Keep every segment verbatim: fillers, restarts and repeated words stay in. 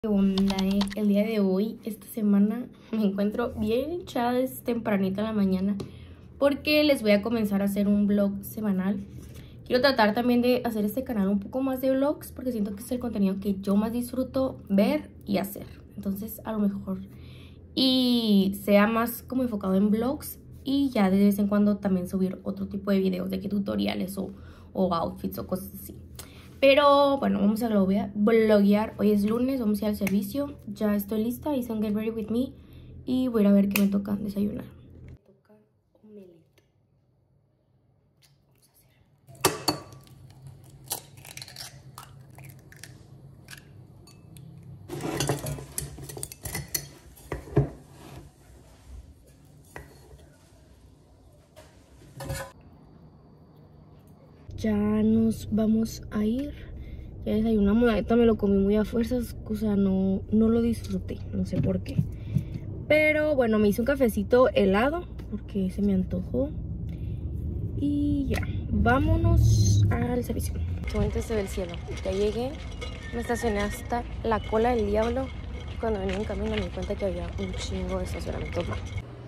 ¿Qué onda, eh? El día de hoy, esta semana, me encuentro bien hinchada desde tempranito en la mañana porque les voy a comenzar a hacer un vlog semanal. Quiero tratar también de hacer este canal un poco más de vlogs porque siento que es el contenido que yo más disfruto ver y hacer. Entonces, a lo mejor y sea más como enfocado en vlogs y ya de vez en cuando también subir otro tipo de videos de que tutoriales o, o outfits o cosas así. Pero bueno, vamos a vloguear. Hoy es lunes, vamos a ir al servicio. Ya estoy lista, hice un Get Ready With Me y voy a ir a ver qué me toca desayunar. Me toca omelette. Ya nos vamos a ir. Ya desayunamos, la neta me lo comí muy a fuerzas, o sea, no, no lo disfruté, no sé por qué. Pero bueno, me hice un cafecito helado porque se me antojó. Y ya, vámonos al servicio. Qué bonito se ve el cielo. Ya llegué, me estacioné hasta la cola del diablo. Cuando venía en camino me di cuenta que había un chingo de estacionamientos más.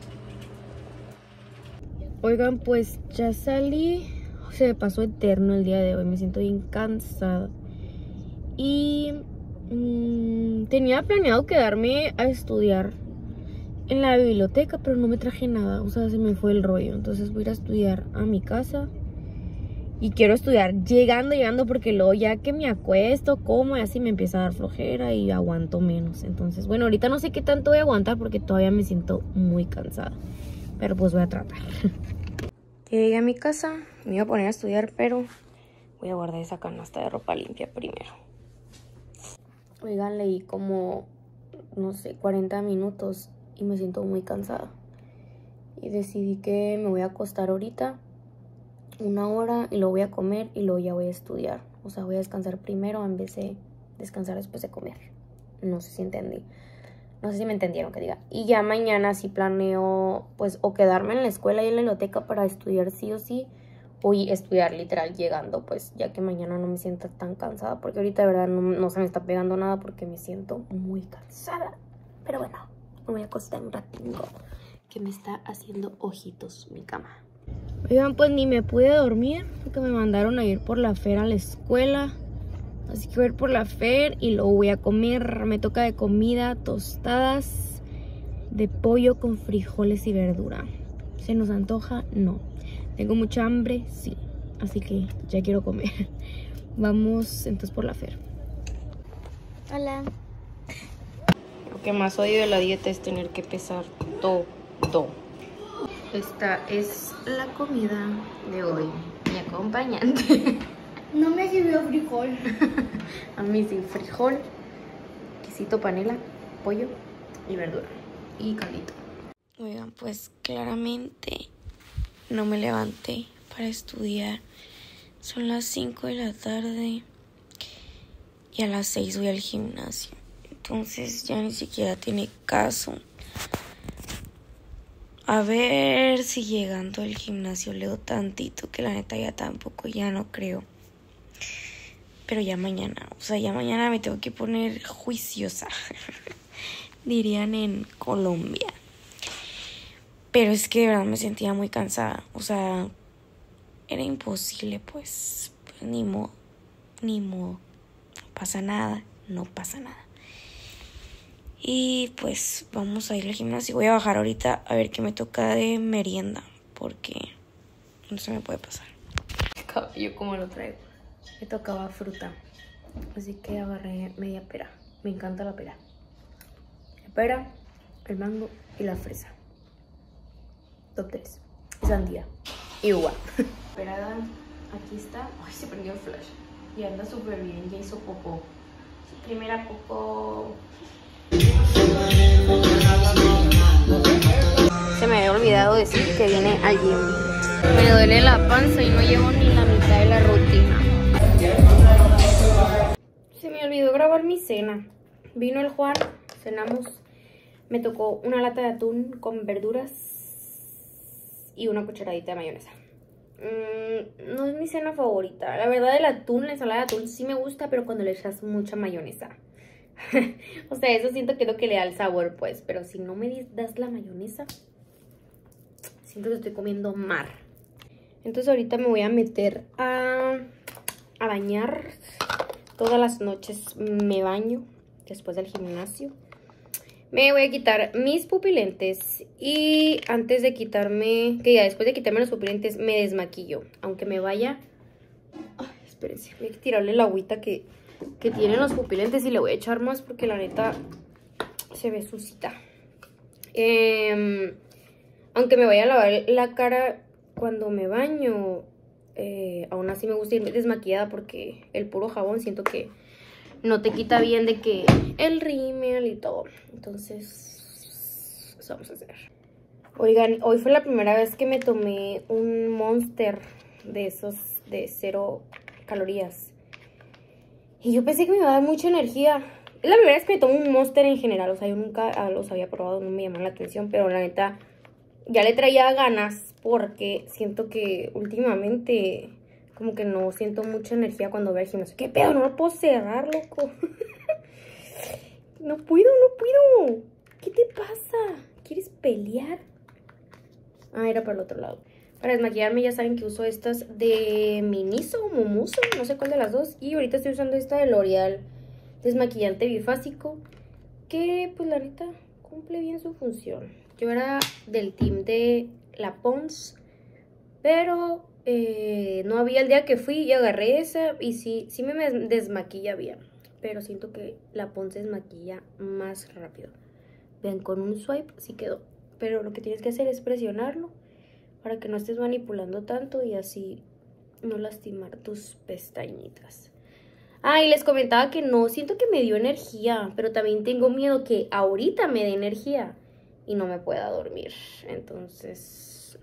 Oigan, pues ya salí. Se me pasó eterno el día de hoy, me siento bien cansada. Y mmm, tenía planeado quedarme a estudiar en la biblioteca, pero no me traje nada, o sea, se me fue el rollo. Entonces voy a ir a estudiar a mi casa. Y quiero estudiar llegando, llegando, porque luego ya que me acuesto, como y así me empieza a dar flojera y aguanto menos. Entonces, bueno, ahorita no sé qué tanto voy a aguantar porque todavía me siento muy cansada. Pero pues voy a tratar. Llegué a mi casa, me iba a poner a estudiar, pero voy a guardar esa canasta de ropa limpia primero. Oigan, leí como, no sé, cuarenta minutos y me siento muy cansada. Y decidí que me voy a acostar ahorita una hora y luego voy a comer y luego ya voy a estudiar. O sea, voy a descansar primero en vez de descansar después de comer. No sé si entendí. No sé si me entendieron que diga. Y ya mañana sí planeo, pues, o quedarme en la escuela y en la biblioteca para estudiar sí o sí. O estudiar literal llegando, pues, ya que mañana no me sienta tan cansada. Porque ahorita de verdad no, no se me está pegando nada porque me siento muy cansada. Pero bueno, me voy a acostar un ratingo que me está haciendo ojitos mi cama. Oigan, pues ni me pude dormir porque me mandaron a ir por la Fer a la escuela. Así que voy a ir por la Fer y luego voy a comer. Me toca de comida tostadas de pollo con frijoles y verdura. ¿Se nos antoja? No. ¿Tengo mucha hambre? Sí. Así que ya quiero comer. Vamos entonces por la Fer. Hola. Lo que más odio de la dieta es tener que pesar todo. Esta es la comida de hoy. Mi acompañante. No me sirvió frijol. A mí sí, frijol, quesito panela, pollo y verdura. Y caldito. Oigan, pues claramente no me levanté para estudiar. Son las cinco de la tarde y a las seis voy al gimnasio. Entonces ya ni siquiera tiene caso. A ver si llegando al gimnasio leo tantito, que la neta ya tampoco, ya no creo. Pero ya mañana, o sea, ya mañana me tengo que poner juiciosa, dirían en Colombia. Pero es que de verdad me sentía muy cansada, o sea, era imposible, pues, pues ni modo, ni modo, no pasa nada, no pasa nada. Y pues vamos a ir al gimnasio, voy a bajar ahorita a ver qué me toca de merienda, porque no se me puede pasar. Yo como lo traigo. Me tocaba fruta, así que agarré media pera. Me encanta la pera. La pera, el mango y la fresa. Top tres. Y sandía. Y uva. Pera, aquí está. Ay, se prendió el flash. Y anda súper bien, ya hizo popó. Su primera popó. Se me había olvidado decir que viene al gym. Me duele la panza y no llevo ni la mitad de la rutina. Se me olvidó grabar mi cena. Vino el Juan, cenamos. Me tocó una lata de atún con verduras y una cucharadita de mayonesa. Mm, no es mi cena favorita. La verdad, el atún, la ensalada de atún sí me gusta, pero cuando le echas mucha mayonesa. O sea, eso siento que es lo que le da el sabor, pues. Pero si no me das la mayonesa, siento que estoy comiendo mar. Entonces ahorita me voy a meter a, a bañar. Todas las noches me baño después del gimnasio. Me voy a quitar mis pupilentes y antes de quitarme, que ya después de quitarme los pupilentes me desmaquillo. Aunque me vaya, ay, espérense, voy a tirarle la agüita que, que tienen los pupilentes y le voy a echar más porque la neta se ve sucita. Eh, aunque me vaya a lavar la cara cuando me baño, eh, aún así me gusta irme desmaquillada porque el puro jabón siento que no te quita bien de que el rímel y todo. Entonces, eso vamos a hacer. Oigan, hoy fue la primera vez que me tomé un Monster de esos de cero calorías. Y yo pensé que me iba a dar mucha energía. Es la primera vez que me tomo un Monster en general. O sea, yo nunca los había probado, no me llamaron la atención. Pero la neta, ya le traía ganas porque siento que últimamente como que no siento mucha energía cuando voy al gimnasio. ¿Qué pedo? No lo puedo cerrar, loco. No puedo, no puedo. ¿Qué te pasa? ¿Quieres pelear? Ah, era para el otro lado. Para desmaquillarme ya saben que uso estas de Miniso o Mumuso, no sé cuál de las dos. Y ahorita estoy usando esta de L'Oreal desmaquillante bifásico, que pues la neta cumple bien su función. Yo era del team de la Pond's, pero eh, no había el día que fui y agarré esa y sí, sí me desmaquilla bien. Pero siento que la Pond's desmaquilla más rápido. Vean, con un swipe sí quedó. Pero lo que tienes que hacer es presionarlo para que no estés manipulando tanto y así no lastimar tus pestañitas. Ah, y les comentaba que no, siento que me dio energía, pero también tengo miedo que ahorita me dé energía y no me pueda dormir. Entonces,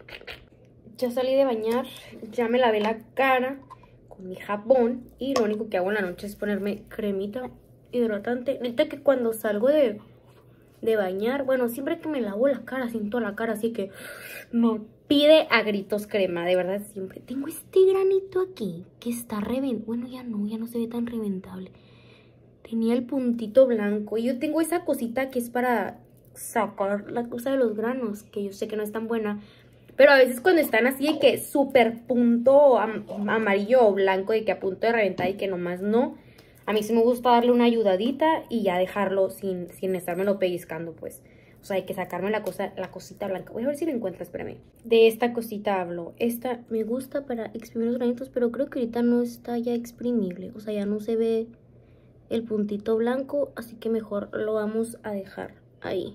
ya salí de bañar, ya me lavé la cara con mi jabón y lo único que hago en la noche es ponerme cremita hidratante. Neta que cuando salgo de, de bañar, bueno, siempre que me lavo la cara, siento la cara así que me pide a gritos crema, de verdad siempre. Tengo este granito aquí que está reventado, bueno ya no, ya no se ve tan reventable. Tenía el puntito blanco y yo tengo esa cosita que es para sacar la cosa de los granos, que yo sé que no es tan buena. Pero a veces cuando están así de que súper punto am amarillo o blanco, de que a punto de reventar y que nomás no, a mí sí me gusta darle una ayudadita y ya dejarlo sin, sin estármelo pellizcando, pues. O sea, hay que sacarme la cosa, la cosita blanca. Voy a ver si la encuentro, espérame. De esta cosita hablo. Esta me gusta para exprimir los granitos, pero creo que ahorita no está ya exprimible. O sea, ya no se ve el puntito blanco, así que mejor lo vamos a dejar ahí.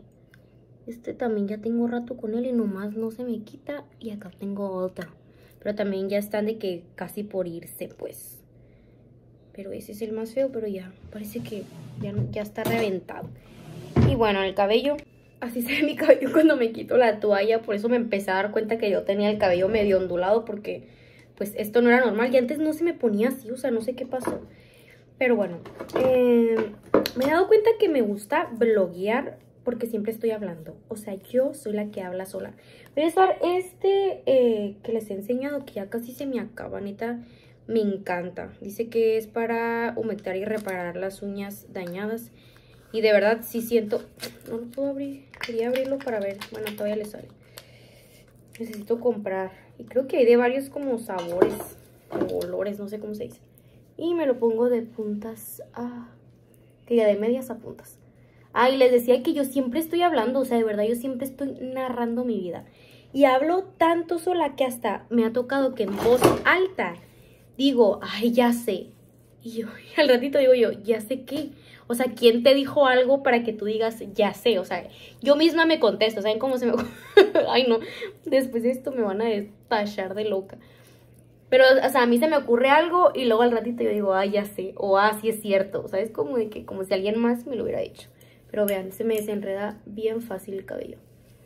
Este también ya tengo rato con él y nomás no se me quita. Y acá tengo otra. Pero también ya están de que casi por irse, pues. Pero ese es el más feo, pero ya parece que ya, no, ya está reventado. Y bueno, el cabello. Así se ve mi cabello cuando me quito la toalla. Por eso me empecé a dar cuenta que yo tenía el cabello medio ondulado. Porque pues esto no era normal. Y antes no se me ponía así, o sea, no sé qué pasó. Pero bueno, eh, me he dado cuenta que me gusta bloguear porque siempre estoy hablando. O sea, yo soy la que habla sola. Voy a usar este eh, que les he enseñado, que ya casi se me acaba, neta. Me encanta. Dice que es para humectar y reparar las uñas dañadas. Y de verdad sí siento... No lo puedo abrir. Quería abrirlo para ver. Bueno, todavía le sale. Necesito comprar. Y creo que hay de varios como sabores o olores, no sé cómo se dice. Y me lo pongo de puntas a... Que ya de medias a puntas. Ah, y les decía que yo siempre estoy hablando, o sea, de verdad, yo siempre estoy narrando mi vida. Y hablo tanto sola que hasta me ha tocado que en voz alta digo, ay, ya sé. Y yo, y al ratito digo yo, ¿ya sé qué? O sea, ¿quién te dijo algo para que tú digas, ya sé? O sea, yo misma me contesto, ¿saben cómo se me... Ay, no, después de esto me van a despachar de loca. Pero, o sea, a mí se me ocurre algo y luego al ratito yo digo, ay, ya sé. O, ah, sí es cierto. O sea, es como de que, como si alguien más me lo hubiera hecho. Pero vean, se me desenreda bien fácil el cabello.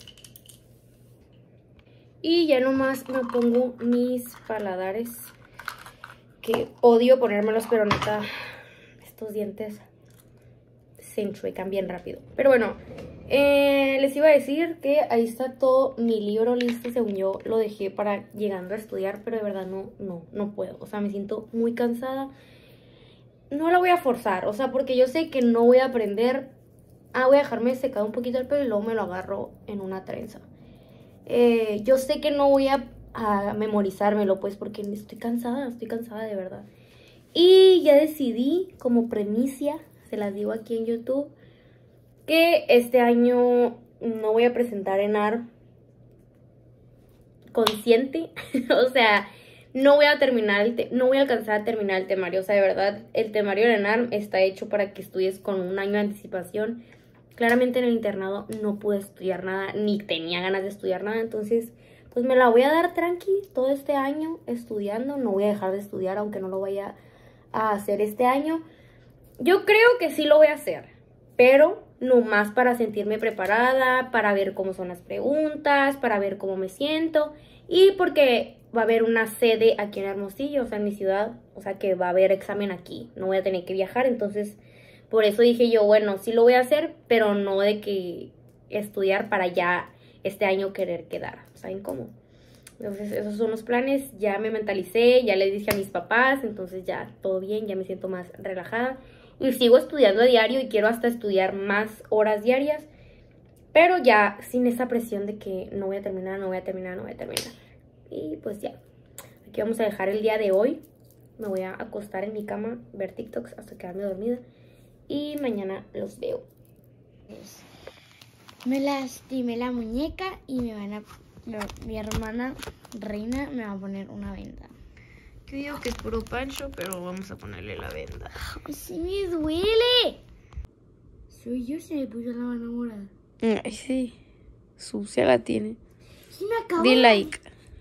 Y ya nomás me pongo mis paladares. Que odio ponérmelos, pero neta, estos dientes se enchuecan bien rápido. Pero bueno, eh, les iba a decir que ahí está todo mi libro listo. Según yo lo dejé para llegando a estudiar, pero de verdad no, no, no puedo. O sea, me siento muy cansada. no la voy a forzar, o sea, porque yo sé que no voy a aprender. Ah, voy a dejarme secar un poquito el pelo y luego me lo agarro en una trenza. Eh, yo sé que no voy a, a memorizármelo, pues, porque estoy cansada, estoy cansada de verdad. Y ya decidí, como premicia, se las digo aquí en YouTube, que este año no voy a presentar ENARM consciente. O sea, no voy a terminar, el no voy a alcanzar a terminar el temario. O sea, de verdad, el temario de ENARM está hecho para que estudies con un año de anticipación. Claramente en el internado no pude estudiar nada, ni tenía ganas de estudiar nada. Entonces, pues me la voy a dar tranqui todo este año estudiando. No voy a dejar de estudiar, aunque no lo vaya a hacer este año. Yo creo que sí lo voy a hacer, pero no más para sentirme preparada, para ver cómo son las preguntas, para ver cómo me siento. Y porque va a haber una sede aquí en Hermosillo, o sea, en mi ciudad. O sea, que va a haber examen aquí. No voy a tener que viajar, entonces por eso dije yo, bueno, sí lo voy a hacer, pero no de que estudiar para ya este año querer quedar. ¿Saben cómo? Entonces esos son los planes. Ya me mentalicé, ya les dije a mis papás, entonces ya todo bien, ya me siento más relajada. Y sigo estudiando a diario y quiero hasta estudiar más horas diarias, pero ya sin esa presión de que no voy a terminar, no voy a terminar, no voy a terminar. Y pues ya, aquí vamos a dejar el día de hoy. Me voy a acostar en mi cama, ver TikToks hasta quedarme dormida. Y mañana los veo. Me lastimé la muñeca y me van a... Mi hermana Reina me va a poner una venda. Yo digo que es puro pancho, pero vamos a ponerle la venda. ¡Sí me duele! Soy yo, se me puso la mano morada. Ay, sí. Sucia la tiene. Sí me acabó. Di like.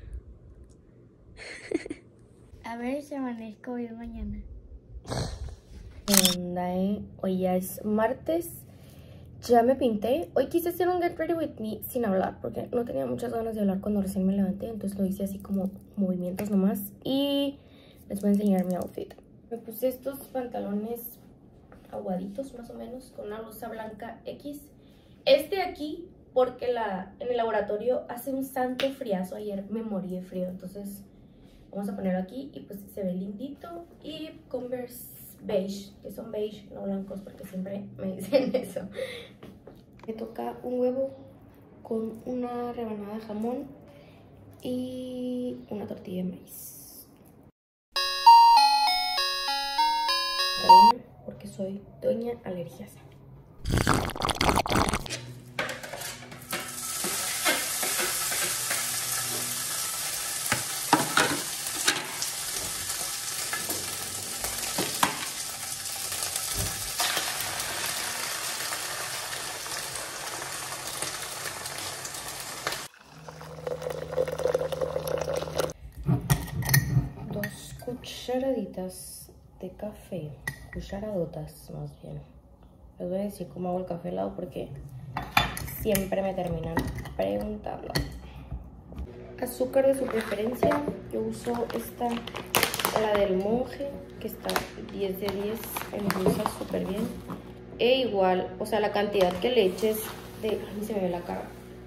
A ver si amanezco bien mañana. ¿Qué onda, eh? Hoy ya es martes. Ya me pinté. Hoy quise hacer un get ready with me sin hablar, porque no tenía muchas ganas de hablar cuando recién me levanté. Entonces lo hice así como movimientos nomás. Y les voy a enseñar mi outfit. Me puse estos pantalones aguaditos más o menos, con una blusa blanca X. Este aquí, porque la, en el laboratorio hace un santo friazo. Ayer me morí de frío, entonces vamos a ponerlo aquí y pues se ve lindito. Y Converse beige, que son beige, no blancos, porque siempre me dicen eso. Me toca un huevo con una rebanada de jamón y una tortilla de maíz. Harina, porque soy doña alergiosa. Cucharaditas de café, cucharadotas más bien. Les voy a decir cómo hago el café helado porque siempre me terminan preguntando. Azúcar de su preferencia, yo uso esta, la del monje, que está diez de diez, endulza súper bien. E igual, o sea, la cantidad que le eches de, ay, se me ve la cara,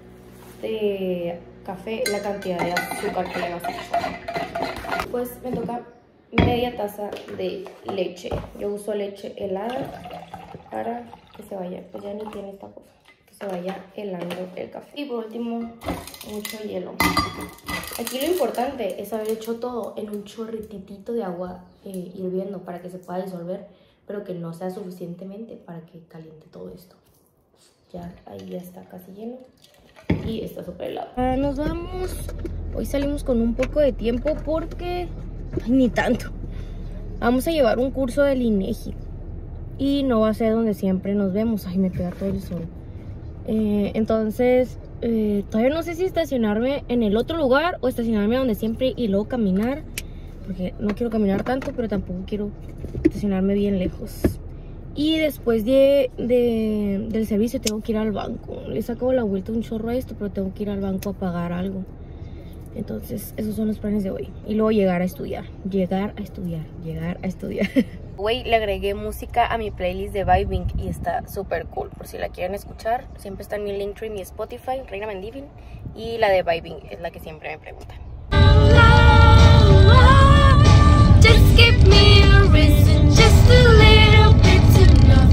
de café, la cantidad de azúcar que le vas a echar. Pues me toca media taza de leche. Yo uso leche helada para que se vaya, pues ya ni tiene esta cosa, que se vaya helando el café. Y por último, mucho hielo. Aquí lo importante es haber hecho todo en un chorrititito de agua eh, hirviendo para que se pueda disolver, pero que no sea suficientemente para que caliente todo esto. Ya ahí ya está casi lleno y está súper helado. Ah, nos vamos. Hoy salimos con un poco de tiempo porque... Ay, ni tanto. Vamos a llevar un curso del INEGI y no va a ser donde siempre nos vemos. Ay, me pega todo el sol. Eh, entonces, eh, todavía no sé si estacionarme en el otro lugar o estacionarme donde siempre y luego caminar, porque no quiero caminar tanto, pero tampoco quiero estacionarme bien lejos. Y después de, de, del servicio tengo que ir al banco. Le saco la vuelta un chorro a esto, pero tengo que ir al banco a pagar algo. Entonces, esos son los planes de hoy. Y luego llegar a estudiar. Llegar a estudiar. Llegar a estudiar. Hoy le agregué música a mi playlist de Vibing y está súper cool. Por si la quieren escuchar, siempre está en mi Linktree, mi Spotify, Reina Mendivil. Y la de Vibing es la que siempre me preguntan. Just give me a reason just to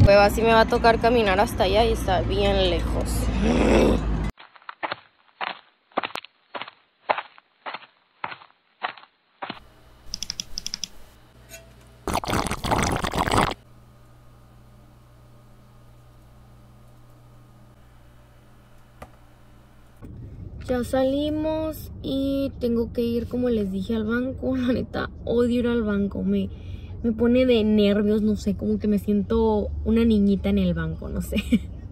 cueva sí me va a tocar caminar hasta allá y está bien lejos. Ya salimos y tengo que ir, como les dije, al banco. La neta, odio ir al banco. Me, me pone de nervios, no sé, como que me siento una niñita en el banco, no sé.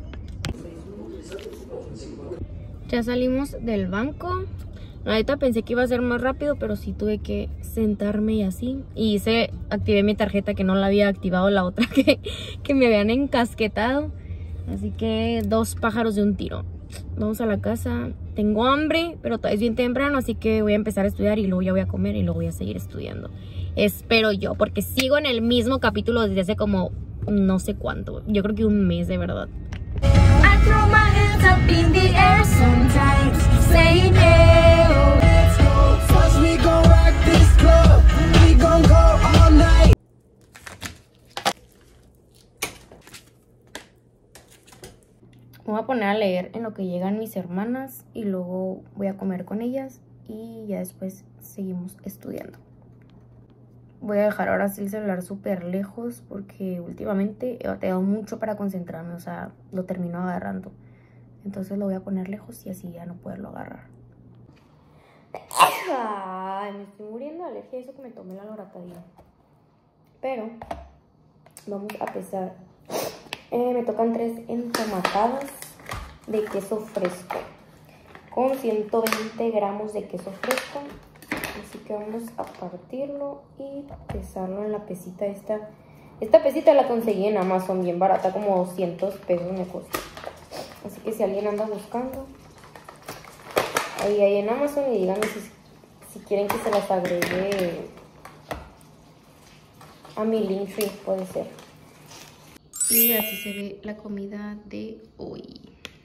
Ya salimos del banco. La neta pensé que iba a ser más rápido, pero sí tuve que sentarme y así. Y hice, activé mi tarjeta, que no la había activado la otra que, que me habían encasquetado. Así que dos pájaros de un tiro. Vamos a la casa. Tengo hambre, pero todavía es bien temprano, así que voy a empezar a estudiar y luego ya voy a comer y luego voy a seguir estudiando. Espero yo, porque sigo en el mismo capítulo desde hace como no sé cuánto. Yo creo que un mes, de verdad. I throw my hands up in the air sometimes, saying, hey, let's go. First we gon' rock this club, we gon' go all night. Me voy a poner a leer en lo que llegan mis hermanas y luego voy a comer con ellas y ya después seguimos estudiando. Voy a dejar ahora sí el celular súper lejos porque últimamente he batallado mucho para concentrarme, o sea, lo termino agarrando. Entonces lo voy a poner lejos y así ya no poderlo agarrar. Ay, me estoy muriendo de alergia a eso que me tomé la loratadina. Pero vamos a empezar. Eh, me tocan tres entomatadas de queso fresco con ciento veinte gramos de queso fresco. Así que vamos a partirlo y pesarlo en la pesita esta. Esta pesita la conseguí en Amazon bien barata, como doscientos pesos me costó. Así que si alguien anda buscando, ahí hay en Amazon y díganme si, si quieren que se las agregue a mi Linktree, puede ser. Y así se ve la comida de hoy.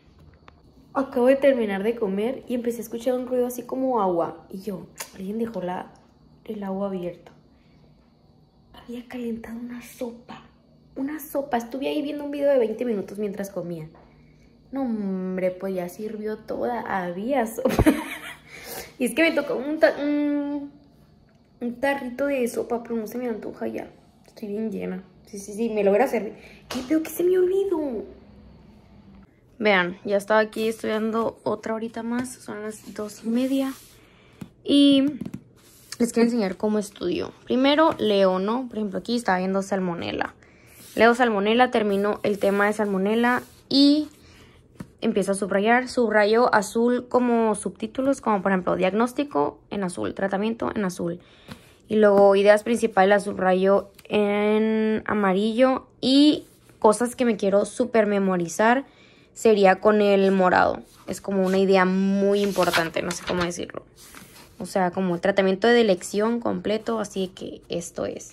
Acabo de terminar de comer y empecé a escuchar un ruido así como agua. Y yo, alguien dejó la, el agua abierta. Había calentado una sopa. Una sopa. Estuve ahí viendo un video de veinte minutos mientras comía. No, hombre, pues ya sirvió toda. Había sopa. Y es que me tocó un, ta un, un tarrito de sopa, pero no se me antoja ya. Estoy bien llena. Sí, sí, sí, me lo voy a servir. ¿Qué pedo que se me olvidó? Vean, ya estaba aquí estudiando otra horita más. Son las dos y media. Y les quiero enseñar cómo estudio. Primero leo, ¿no? Por ejemplo, aquí estaba viendo salmonela. Leo salmonela, termino el tema de salmonela y empiezo a subrayar. Subrayo azul como subtítulos, como por ejemplo diagnóstico en azul, tratamiento en azul. Y luego ideas principales las subrayo en amarillo. Y cosas que me quiero súper memorizar sería con el morado. Es como una idea muy importante, no sé cómo decirlo. O sea, como el tratamiento de elección completo, así que esto es.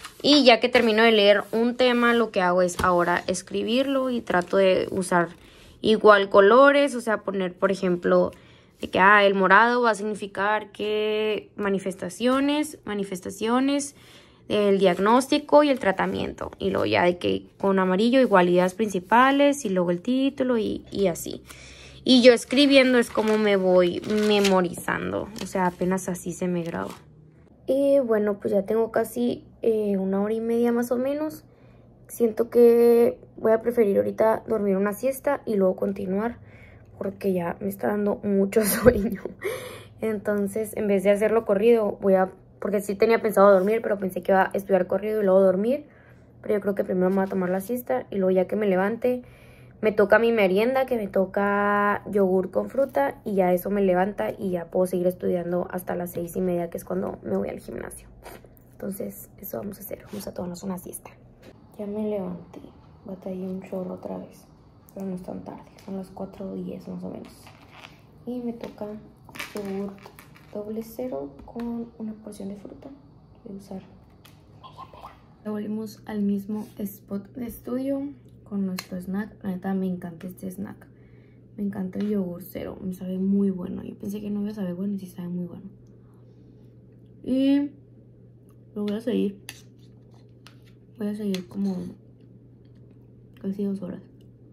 Y ya que termino de leer un tema, lo que hago es ahora escribirlo y trato de usar igual colores. O sea, poner, por ejemplo, de que ah, el morado va a significar que manifestaciones, manifestaciones, el diagnóstico y el tratamiento. Y luego ya de que con amarillo igual ideas principales y luego el título y, y así. Y yo escribiendo es como me voy memorizando. O sea, apenas así se me graba. Y bueno, pues ya tengo casi eh, una hora y media más o menos. Siento que voy a preferir ahorita dormir una siesta y luego continuar. Porque ya me está dando mucho sueño. Entonces, en vez de hacerlo corrido, voy a... Porque sí tenía pensado dormir, pero pensé que iba a estudiar corrido y luego dormir. Pero yo creo que primero me voy a tomar la siesta y luego ya que me levante... Me toca mi merienda, que me toca yogur con fruta y ya eso me levanta y ya puedo seguir estudiando hasta las seis y media, que es cuando me voy al gimnasio. Entonces, eso vamos a hacer. Vamos a tomarnos una siesta. Ya me levanté. Batallé un chorro otra vez. Pero no es tan tarde. Son las cuatro diez más o menos. Y me toca yogur doble cero con una porción de fruta. Voy a usar media pera. Volvimos al mismo spot de estudio con nuestro snack. La neta me encanta este snack. Me encanta el yogur cero. Me sabe muy bueno. Yo pensé que no iba a saber bueno y sí sabe muy bueno. Y lo voy a seguir. Voy a seguir como casi dos horas.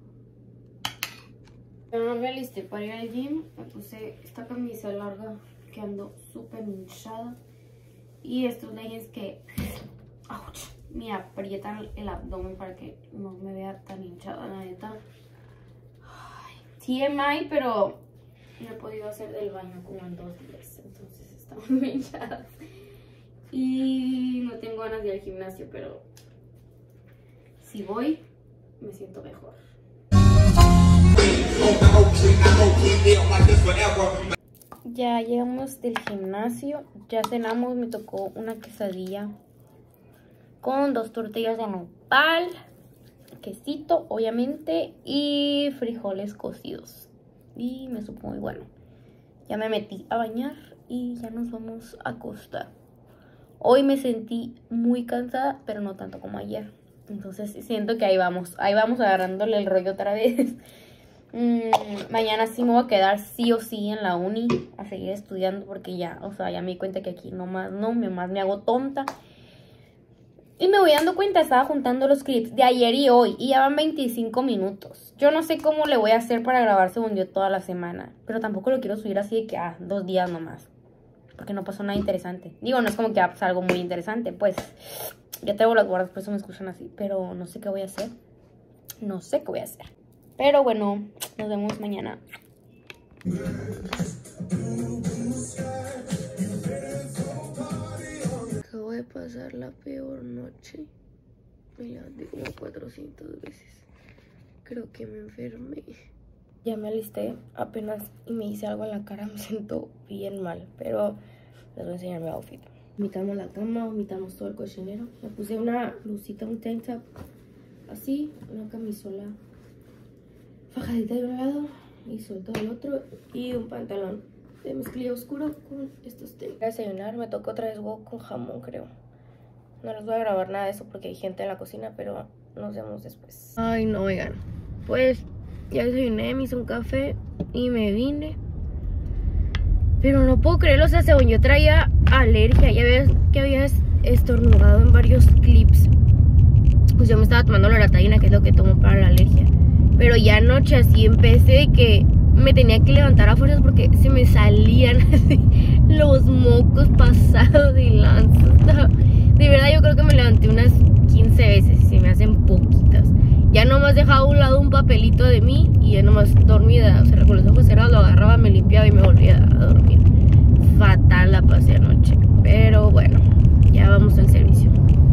Ya me alisté para ir al gym. Me puse esta camisa larga que ando súper hinchada. Y estos leggings que ouch, me aprietan el abdomen para que no me vea tan hinchada, la neta. Ay, T M I, pero no he podido hacer del baño como en dos días. Entonces estamos muy hinchadas. Y no tengo ganas de ir al gimnasio, pero si voy, me siento mejor. Ya llegamos del gimnasio, ya cenamos, me tocó una quesadilla con dos tortillas de nopal, quesito obviamente y frijoles cocidos. Y me supo muy bueno. Ya me metí a bañar y ya nos vamos a acostar. Hoy me sentí muy cansada, pero no tanto como ayer. Entonces siento que ahí vamos, ahí vamos agarrándole el rollo otra vez. Mm, mañana sí me voy a quedar sí o sí en la uni a seguir estudiando porque ya, o sea, ya me di cuenta que aquí nomás no, nomás me hago tonta. Y me voy dando cuenta, estaba juntando los clips de ayer y hoy y ya van veinticinco minutos. Yo no sé cómo le voy a hacer para grabar según yo toda la semana, pero tampoco lo quiero subir así de que, ah, dos días nomás. Porque no pasó nada interesante. Digo, no es como que va a pasar algo muy interesante, pues ya tengo las guardas, por eso me escuchan así. Pero no sé qué voy a hacer. No sé qué voy a hacer. Pero bueno, nos vemos mañana. Acabo de pasar la peor noche. Me levanté como cuatrocientas veces. Creo que me enfermé. Ya me alisté apenas y me hice algo en la cara. Me siento bien mal, pero les voy a enseñar mi outfit. Vomitamos la cama, vomitamos todo el cochinero. Me puse una blusita, un tank top, así, una camisola fajadita de un lado y suelto del otro, y un pantalón de mezclilla oscuro con estos tenis. Voy a desayunar, me toca otra vez huevo con jamón, creo. No les voy a grabar nada de eso porque hay gente en la cocina, pero nos vemos después. Ay, no, oigan, pues ya desayuné, me hice un café y me vine. Pero no puedo creerlo, o sea, según yo traía alergia. Ya ves que habías estornudado en varios clips. Pues yo me estaba tomando la loratadina, que es lo que tomo para la alergia. Pero ya anoche así empecé de que me tenía que levantar a fuerzas porque se me salían así los mocos pasados de lanza. De verdad yo creo que me levanté unas quince veces y se me hacen poquitas. Ya nomás dejaba a un lado un papelito de mí y ya nomás dormida, o sea, con los ojos cerrados lo agarraba, me limpiaba y me volvía a dormir. Fatal la pasé anoche, pero bueno, ya vamos al servicio.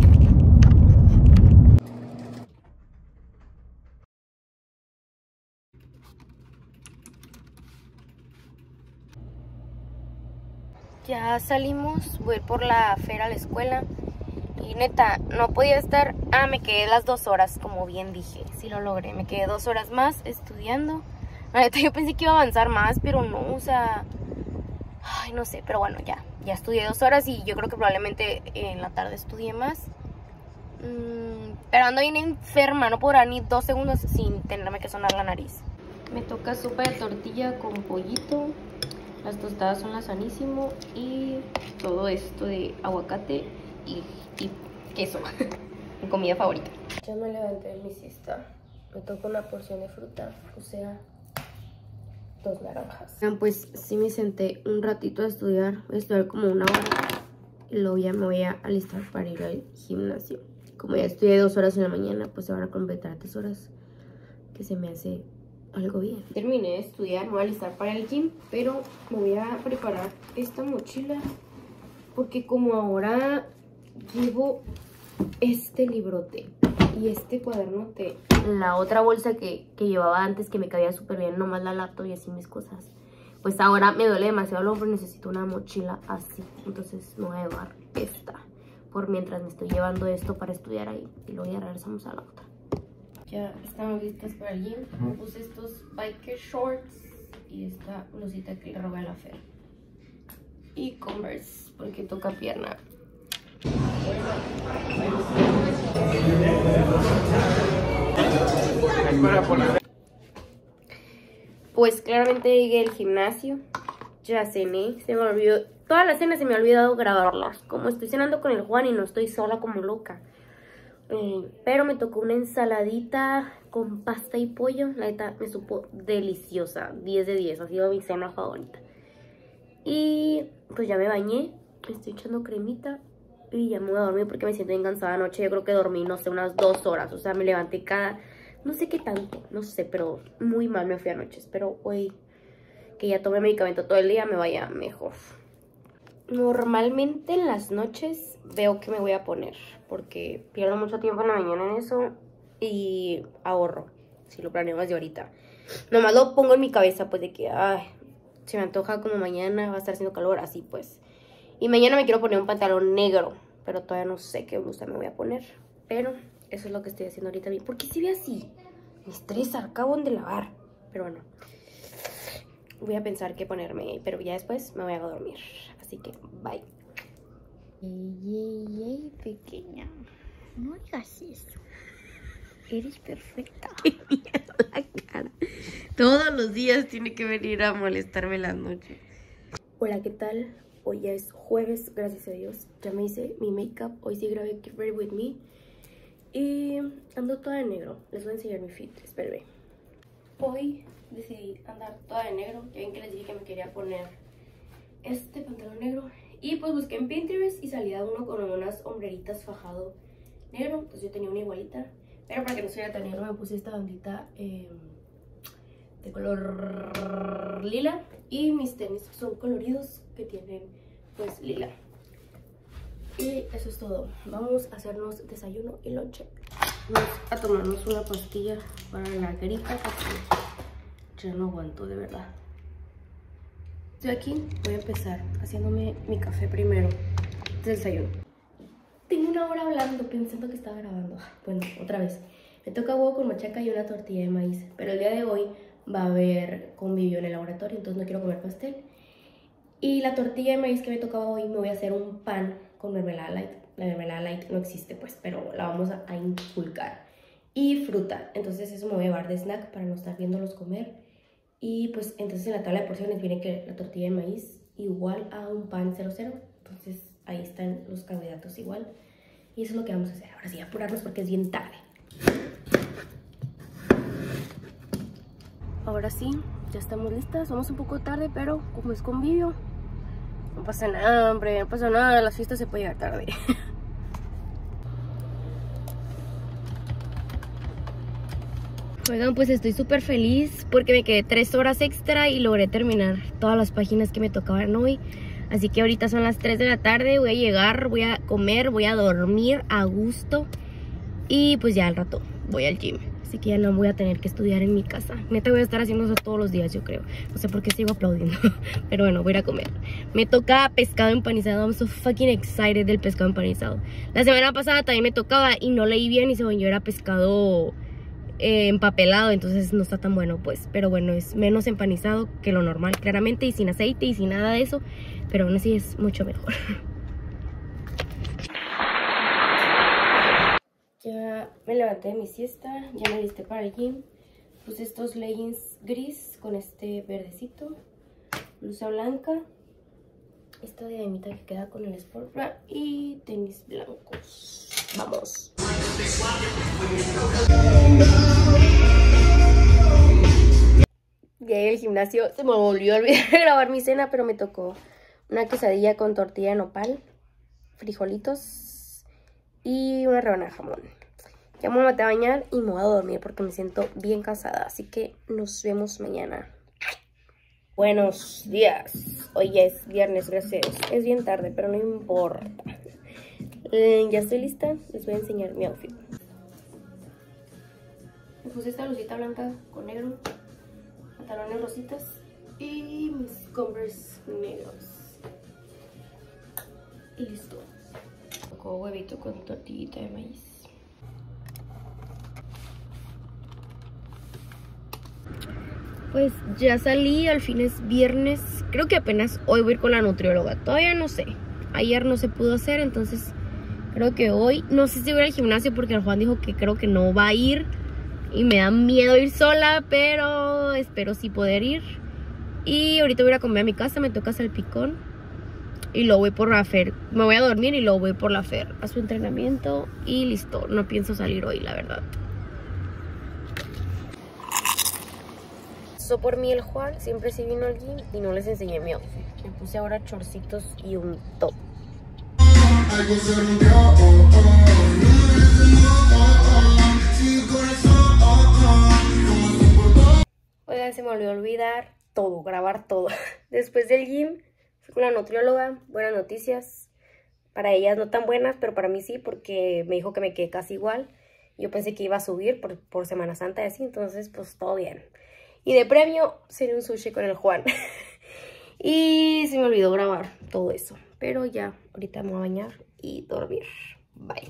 Ya salimos, voy por la Fer a la escuela. Y neta, no podía estar... Ah, me quedé las dos horas, como bien dije. Sí lo logré, me quedé dos horas más estudiando. La neta, yo pensé que iba a avanzar más, pero no, o sea... Ay, no sé, pero bueno, ya. Ya estudié dos horas y yo creo que probablemente en la tarde estudié más. Mm, pero ando bien enferma, no podrá ni dos segundos sin tenerme que sonar la nariz. Me toca sopa de tortilla con pollito. Las tostadas son la sanísimo. Y todo esto de aguacate y, y queso. Mi comida favorita. Ya me levanté de mi siesta. Me toca una porción de fruta, o sea, dos naranjas. Pues sí me senté un ratito a estudiar. Voy a estudiar como una hora. Y luego ya me voy a alistar para ir al gimnasio. Como ya estudié dos horas en la mañana, pues ahora completar tres horas. Que se me hace algo bien. Terminé de estudiar, me voy a alistar para el gym. Pero me voy a preparar esta mochila. Porque como ahora llevo este librote y este cuadernote, la otra bolsa que, que llevaba antes, que me cabía súper bien, nomás la laptop y así mis cosas, pues ahora me duele demasiado el hombro y necesito una mochila así. Entonces me voy a llevar esta por mientras me estoy llevando esto para estudiar ahí. Y luego ya regresamos a la otra. Ya estamos listas para el gym. Me puse estos biker shorts y esta blusita que le robé a la Fer. Y Converse, porque toca pierna. Pues claramente llegué al gimnasio. Ya cené, se me olvidó. Toda la cena se me ha olvidado grabarlas. Como estoy cenando con el Juan y no estoy sola como loca. Eh, pero me tocó una ensaladita con pasta y pollo. La neta me supo deliciosa, diez de diez, ha sido mi cena favorita. Y pues ya me bañé, estoy echando cremita y ya me voy a dormir porque me siento bien cansada anoche. Yo creo que dormí, no sé, unas dos horas, o sea, me levanté cada, no sé qué tanto, no sé, pero muy mal me fui anoche. Espero hoy que ya tome medicamento todo el día me vaya mejor. Normalmente en las noches veo qué me voy a poner, porque pierdo mucho tiempo en la mañana en eso y ahorro, si lo planeo desde ahorita. Nomás lo pongo en mi cabeza, pues de que, ay, se me antoja como mañana va a estar haciendo calor, así pues. Y mañana me quiero poner un pantalón negro, pero todavía no sé qué blusa me voy a poner. Pero eso es lo que estoy haciendo ahorita. ¿Por qué se ve así? Me estresa, acabo de lavar. Pero bueno, voy a pensar qué ponerme, pero ya después me voy a dormir. Así que, bye. Ey, ey, ey, pequeña. No digas eso. Eres perfecta. La cara. Todos los días tiene que venir a molestarme las noches. Hola, ¿qué tal? Hoy ya es jueves, gracias a Dios. Ya me hice mi make-up. Hoy sí grabé Get Ready With Me. Y ando toda de negro. Les voy a enseñar mi fit, espérenme. Hoy decidí andar toda de negro. Ya ven que les dije que me quería poner este pantalón negro. Y pues busqué en Pinterest y salía uno con unas hombreritas fajado negro. Entonces yo tenía una igualita. Pero para que no se vea tan negro me puse esta bandita eh, de color lila. Y mis tenis son coloridos que tienen pues lila. Y eso es todo. Vamos a hacernos desayuno y lonche. Vamos a tomarnos una pastilla para la gripa porque ya no aguanto, de verdad. Estoy aquí, voy a empezar haciéndome mi café primero. Este es el desayuno. Tengo una hora hablando pensando que estaba grabando. Bueno, otra vez. Me toca huevo con machaca y una tortilla de maíz. Pero el día de hoy va a haber convivio en el laboratorio, entonces no quiero comer pastel. Y la tortilla de maíz que me tocaba hoy me voy a hacer un pan con mermelada light. La mermelada light no existe pues, pero la vamos a, a inculcar. Y fruta, entonces eso me voy a llevar de snack para no estar viéndolos comer. Y pues entonces en la tabla de porciones viene que la tortilla de maíz igual a un pan cero cero. Entonces ahí están los carbohidratos igual. Y eso es lo que vamos a hacer. Ahora sí, apurarnos porque es bien tarde. Ahora sí, ya estamos listas. Vamos un poco tarde, pero como es convivio, no pasa nada, hombre, no pasa nada. Las fiestas se puede llegar tarde. Oigan, pues estoy súper feliz porque me quedé tres horas extra y logré terminar todas las páginas que me tocaban hoy. Así que ahorita son las tres de la tarde, voy a llegar, voy a comer, voy a dormir a gusto. Y pues ya al rato voy al gym. Así que ya no voy a tener que estudiar en mi casa. Neta voy a estar haciendo eso todos los días, yo creo. No sé por qué sigo aplaudiendo. Pero bueno, voy a ir a comer. Me toca pescado empanizado. I'm so fucking excited del pescado empanizado. La semana pasada también me tocaba y no leí bien y según yo era pescado eh, empapelado. Entonces no está tan bueno pues. Pero bueno, es menos empanizado que lo normal claramente. Y sin aceite y sin nada de eso. Pero aún así es mucho mejor. Ya me levanté de mi siesta, ya me listé para el gym. Puse estos leggings gris con este verdecito, blusa blanca, esta diademita que queda con el sport bra y tenis blancos. ¡Vamos! Llegué al gimnasio, se me volvió a olvidar de grabar mi cena, pero me tocó una quesadilla con tortilla de nopal, frijolitos y una rebanada de jamón. Ya me maté a bañar y me voy a dormir porque me siento bien cansada. Así que nos vemos mañana. Buenos días. Hoy ya es viernes, gracias. Es bien tarde, pero no importa. Eh, ya estoy lista. Les voy a enseñar mi outfit. Me puse esta blusita blanca con negro, pantalones rositas y mis Converse negros. Y listo. Tocó huevito con tortillita de maíz. Pues ya salí, al fin es viernes. Creo que apenas hoy voy a ir con la nutrióloga. Todavía no sé. Ayer no se pudo hacer, entonces creo que hoy. No sé si voy al gimnasio porque el Juan dijo que creo que no va a ir. Y me da miedo ir sola, pero espero sí poder ir. Y ahorita voy a ir a comer a mi casa, me toca salpicón. y luego voy por la Fer. Me voy a dormir y luego voy por la Fer a su entrenamiento y listo. No pienso salir hoy, la verdad. Pasó por mí el Juan, siempre sí vino al gym y no les enseñé mi outfit. Me puse ahora chorcitos y un top. Oigan, se me olvidó olvidar todo, grabar todo. Después del gym fui con la nutrióloga, buenas noticias. Para ellas no tan buenas, pero para mí sí, porque me dijo que me quedé casi igual. Yo pensé que iba a subir por, por Semana Santa y así, entonces pues todo bien. Y de premio, cené un sushi con el Juan. Y se me olvidó grabar todo eso. Pero ya, ahorita me voy a bañar y dormir. Bye.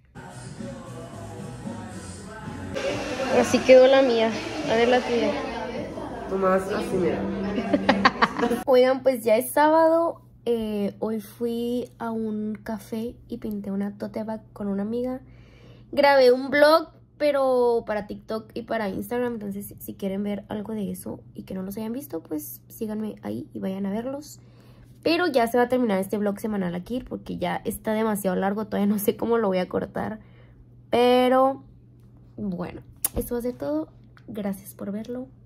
Así quedó la mía. A ver la tuya. Nomás así, mira. Oigan, pues ya es sábado. Eh, hoy fui a un café y pinté una tote bag con una amiga. Grabé un vlog, pero para TikTok y para Instagram. Entonces, si, si quieren ver algo de eso y que no los hayan visto, pues síganme ahí y vayan a verlos. Pero ya se va a terminar este vlog semanal aquí porque ya está demasiado largo. Todavía no sé cómo lo voy a cortar. Pero bueno, esto va a ser todo. Gracias por verlo.